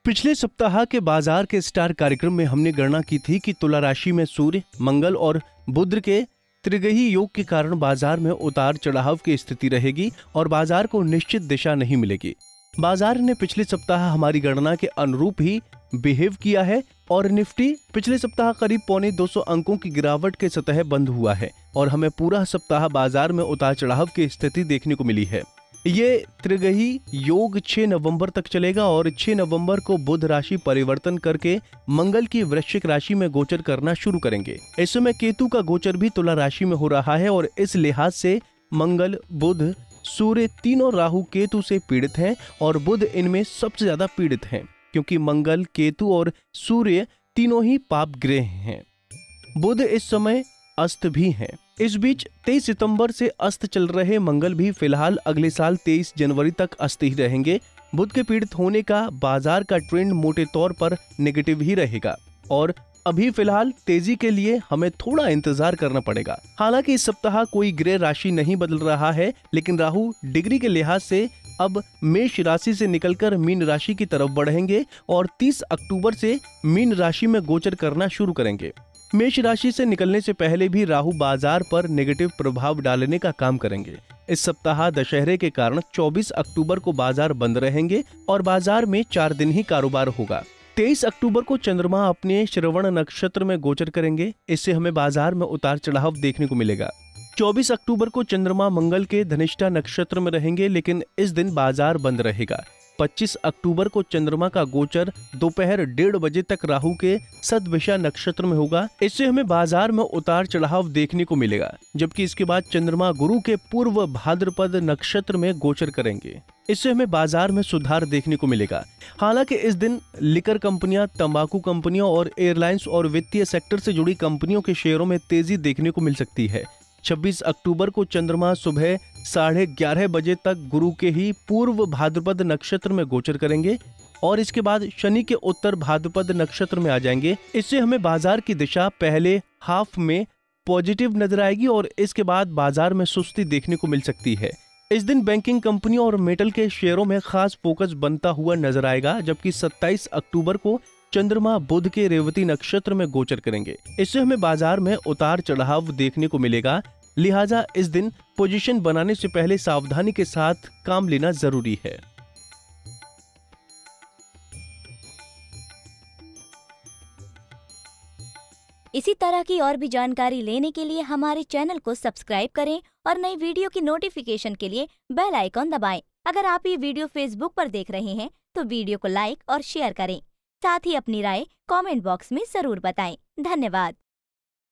पिछले सप्ताह के बाजार के स्टार कार्यक्रम में हमने गणना की थी कि तुला राशि में सूर्य, मंगल और बुध के त्रिग्रही योग के कारण बाजार में उतार चढ़ाव की स्थिति रहेगी और बाजार को निश्चित दिशा नहीं मिलेगी। बाजार ने पिछले सप्ताह हमारी गणना के अनुरूप ही बिहेव किया है और निफ्टी पिछले सप्ताह करीब 250 अंकों की गिरावट के सतह बंद हुआ है और हमें पूरा सप्ताह बाजार में उतार चढ़ाव की स्थिति देखने को मिली है। ये त्रिग्रही योग 6 नवंबर तक चलेगा और 6 नवंबर को बुध राशि परिवर्तन करके मंगल की वृश्चिक राशि में गोचर करना शुरू करेंगे। इस समय केतु का गोचर भी तुला राशि में हो रहा है और इस लिहाज से मंगल, बुध, सूर्य तीनों राहु केतु से पीड़ित हैं और बुध इनमें सबसे ज्यादा पीड़ित हैं क्योंकि मंगल, केतु और सूर्य तीनों ही पाप ग्रह हैं। बुध इस समय अस्त भी हैं। इस बीच 23 सितंबर से अस्त चल रहे मंगल भी फिलहाल अगले साल 23 जनवरी तक अस्त ही रहेंगे। बुध के पीड़ित होने का बाजार का ट्रेंड मोटे तौर पर नेगेटिव ही रहेगा और अभी फिलहाल तेजी के लिए हमें थोड़ा इंतजार करना पड़ेगा। हालांकि इस सप्ताह कोई ग्रह राशि नहीं बदल रहा है, लेकिन राहु डिग्री के लिहाज से अब मेष राशि से निकलकर मीन राशि की तरफ बढ़ेंगे और 30 अक्टूबर से मीन राशि में गोचर करना शुरू करेंगे। मेष राशि से निकलने से पहले भी राहु बाजार पर नेगेटिव प्रभाव डालने का काम करेंगे। इस सप्ताह दशहरे के कारण 24 अक्टूबर को बाजार बंद रहेंगे और बाजार में 4 दिन ही कारोबार होगा। 23 अक्टूबर को चंद्रमा अपने श्रवण नक्षत्र में गोचर करेंगे। इससे हमें बाजार में उतार चढ़ाव देखने को मिलेगा। 24 अक्टूबर को चंद्रमा मंगल के धनिष्ठा नक्षत्र में रहेंगे, लेकिन इस दिन बाजार बंद रहेगा। 25 अक्टूबर को चंद्रमा का गोचर दोपहर 1:30 बजे तक राहु के सदविषा नक्षत्र में होगा। इससे हमें बाजार में उतार चढ़ाव देखने को मिलेगा, जबकि इसके बाद चंद्रमा गुरु के पूर्व भाद्रपद नक्षत्र में गोचर करेंगे। इससे हमें बाजार में सुधार देखने को मिलेगा। हालांकि इस दिन लिकर कंपनियां, तंबाकू कंपनियों और एयरलाइंस और वित्तीय सेक्टर से जुड़ी कंपनियों के शेयरों में तेजी देखने को मिल सकती है। 26 अक्टूबर को चंद्रमा सुबह 11:30 बजे तक गुरु के ही पूर्व भाद्रपद नक्षत्र में गोचर करेंगे और इसके बाद शनि के उत्तर भाद्रपद नक्षत्र में आ जाएंगे। इससे हमें बाजार की दिशा पहले हाफ में पॉजिटिव नजर आएगी और इसके बाद बाजार में सुस्ती देखने को मिल सकती है। इस दिन बैंकिंग कंपनियों और मेटल के शेयरों में खास फोकस बनता हुआ नजर आएगा, जबकि 27 अक्टूबर को चंद्रमा बुध के रेवती नक्षत्र में गोचर करेंगे। इससे हमें बाजार में उतार चढ़ाव देखने को मिलेगा। लिहाजा इस दिन पोजीशन बनाने से पहले सावधानी के साथ काम लेना जरूरी है। इसी तरह की और भी जानकारी लेने के लिए हमारे चैनल को सब्सक्राइब करें और नई वीडियो की नोटिफिकेशन के लिए बेल आइकॉन दबाएं। अगर आप ये वीडियो फेसबुक पर देख रहे हैं तो वीडियो को लाइक और शेयर करें। साथ ही अपनी राय कमेंट बॉक्स में जरूर बताएं। धन्यवाद।